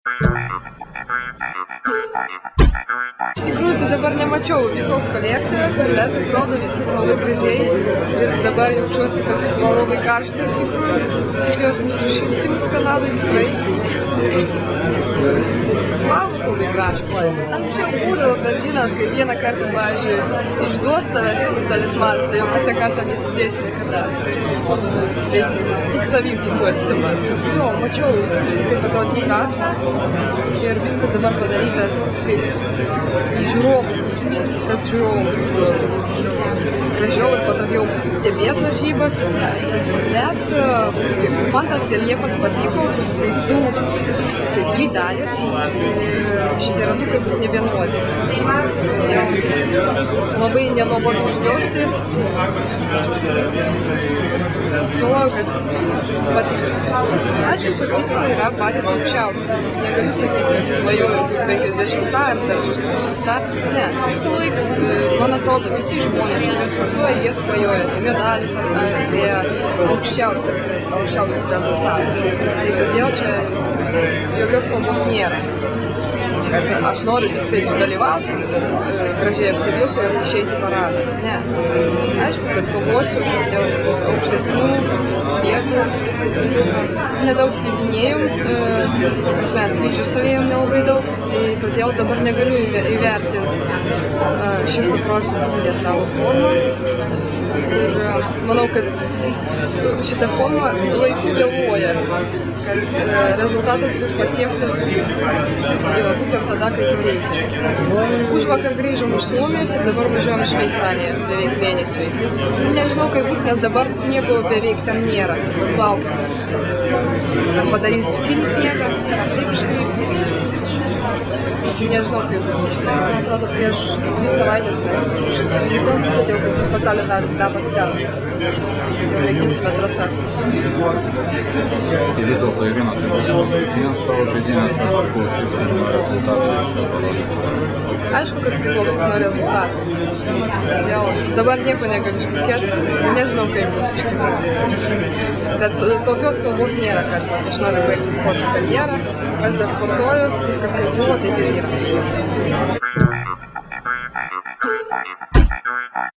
Iš tikrųjų, tai dabar nemačiau visos kolekcijos, bet atrodo viskas labai gražiai ir dabar jaučiuosi, kad labai karšta iš tikrųjų. Tikiuosi nesušilsim Kanadai tikrai. Spalvos labai gražios. Anksčiau būdavo, bet žinot, kai vieną kartą, pavyzdžiui, išduos tave šitas talismanas, tai jau kitą kartą nesidės niekada. Tai tik savim tikiuosi dabar. Jo, mačiau, kaip atrodys trasa ir viskas dabar padaryta kaip į žiūrovų pusę, kad žiūrovams būtų gražiau ir patogiau stebėti varžybas, bet man tas reljefas patiko, bus dvi dalys ir šitie ratukai bus nevienodi. Bus labai nenuobodu užliaužti. Galvoju, kad patiks. Aišku, kad tikslai yra patys aukščiausi. Aš negaliu sakyti, kad svajoju 50 ar dar 60. Ne, visą laiką, man atrodo, visi žmonės, kurie sportuoja, jie svajoja apie medalis ar apie aukščiausius rezultatus. Tai todėl čia jokios kalbos nėra. Kad aš noriu tik tai sudalyvauti, gražiai apsivilti ir išeiti į paradą. Ne. Aišku, kad kovosiu dėl aukštesnių vietų. Nedaug slidinėjom, slidžių stovėjom nelabai daug, tai todėl dabar negaliu įvertinti 100% savo formą. Ir manau, kad šita forma laiku vėluoja, kad rezultatas bus pasiektas būtent tada, kai to reikia. Užvakar grįžom iš Suomijos ir dabar važiuojam iš Šveicariją beveik mėnesiui. Nežinau, kaip bus, nes dabar sniego beveik tam nėra. Laukiam. Tam padarys dirbtinį sniegą, taip iškrys. Nežinau, kaip bus iš tikrųjų. Man atrodo, prieš 2 savaitės mes išskrydom, todėl kad bus pasaulio taris etapas ten. Mėginsime trasas. Tai vis dėlto, Irina, tai bus paskutinės tavo žaidynės ar priklausys ir nuo rezultatų visą parodyti? Aišku, kad priklausys nuo rezultatų. Dabar nieko negaliu šnekėti, nežinau, kaip bus iš tikrųjų. Bet tokios kalbos nėra, kad aš noriu baigti sporto karjerą, aš dar sportuoju, viskas kaip buvo, taip ir yra.